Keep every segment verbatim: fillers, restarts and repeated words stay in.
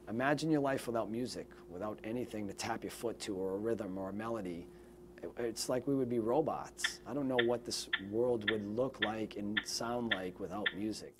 Imagine your life without music, without anything to tap your foot to, or a rhythm or a melody. It's like we would be robots. I don't know what this world would look like and sound like without music.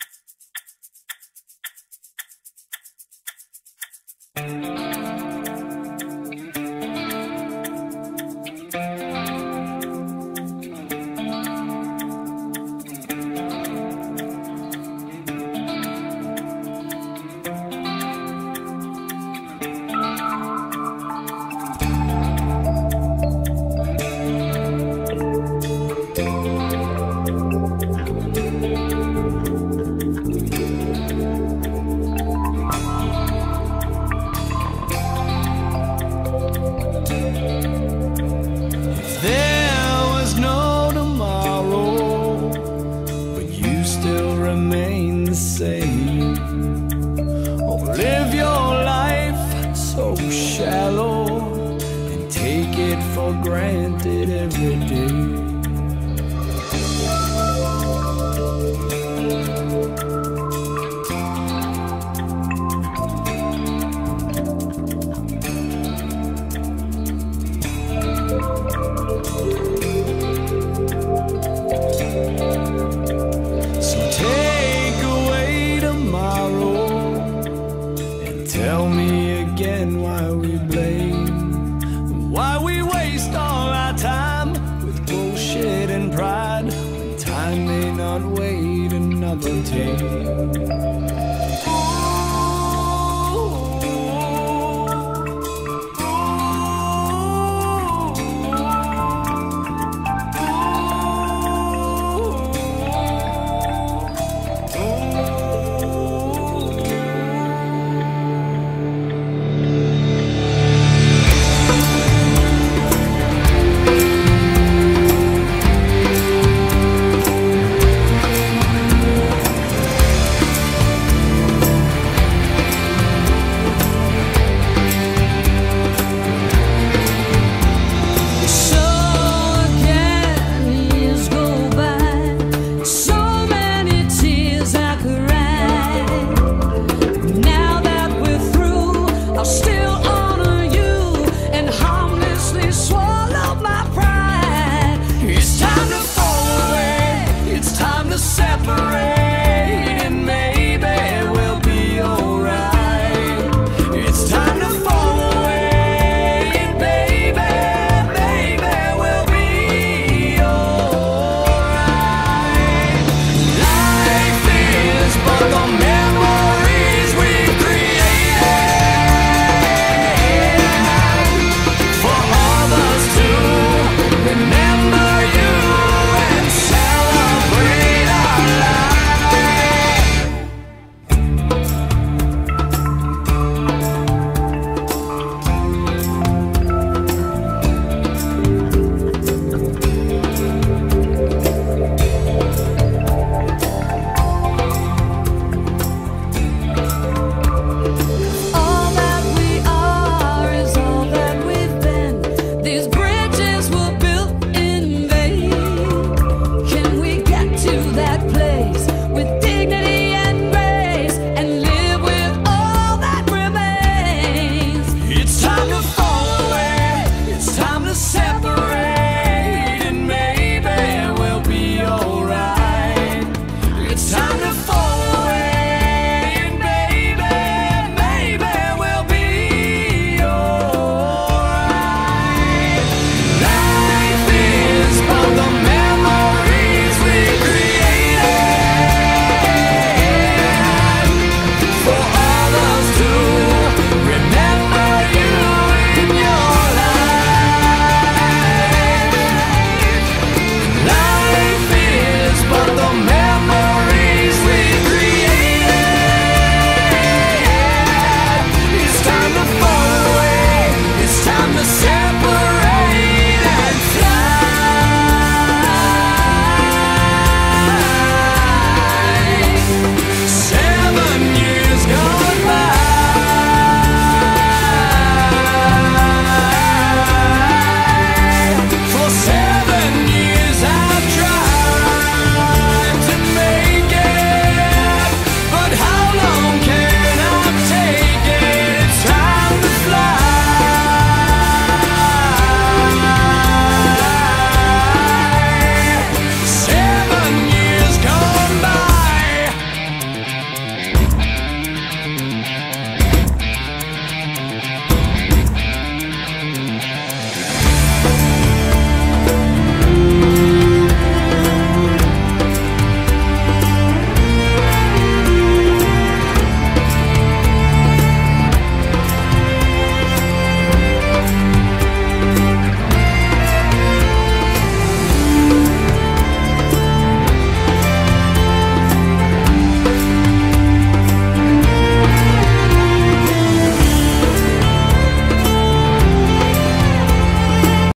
Live your life so shallow and take it for granted every day. Tell me again why we blame, why we waste all our time with bullshit and pride, when time may not wait another day.